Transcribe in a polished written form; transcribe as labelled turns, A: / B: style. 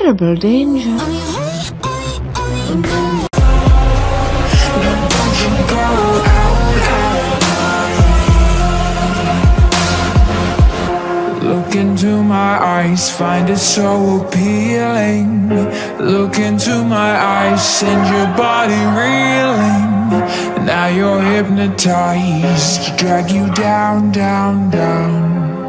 A: terrible danger.
B: Look into my eyes, find it so appealing. Look into my eyes, send your body reeling. Now you're hypnotized, drag you down, down, down.